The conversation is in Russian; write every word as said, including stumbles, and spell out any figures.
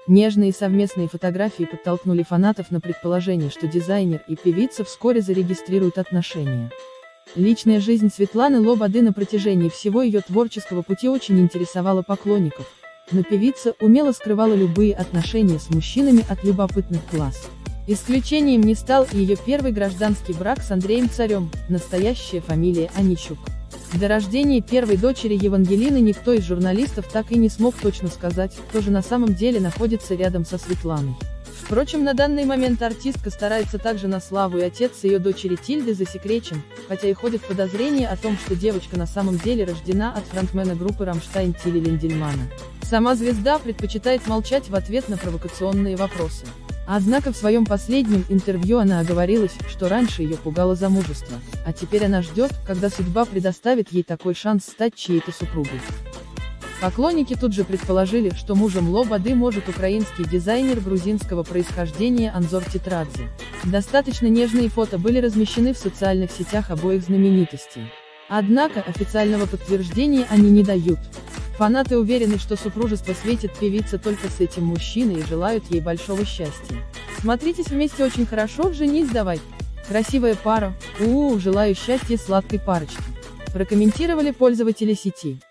Нежные совместные фотографии подтолкнули фанатов на предположение, что дизайнер и певица вскоре зарегистрируют отношения. Личная жизнь Светланы Лободы на протяжении всего ее творческого пути очень интересовала поклонников, но певица умело скрывала любые отношения с мужчинами от любопытных глаз. Исключением не стал и ее первый гражданский брак с Андреем Царем, настоящая фамилия Онищук. До рождения первой дочери Евангелины никто из журналистов так и не смог точно сказать, кто же на самом деле находится рядом со Светланой. Впрочем, на данный момент артистка старается также на славу, и отец ее дочери Тильды засекречен, хотя и ходят подозрения о том, что девочка на самом деле рождена от фронтмена группы «Рамштайн» Тилли Линдельмана. Сама звезда предпочитает молчать в ответ на провокационные вопросы. Однако в своем последнем интервью она оговорилась, что раньше ее пугало замужество, а теперь она ждет, когда судьба предоставит ей такой шанс стать чьей-то супругой. Поклонники тут же предположили, что мужем Лободы может украинский дизайнер грузинского происхождения Анзор Тетрадзе. Достаточно нежные фото были размещены в социальных сетях обоих знаменитостей. Однако официального подтверждения они не дают. Фанаты уверены, что супружество светит певице только с этим мужчиной и желают ей большого счастья. Смотритесь вместе очень хорошо, женись давай. Красивая пара, у-у, желаю счастья сладкой парочке. Прокомментировали пользователи сети.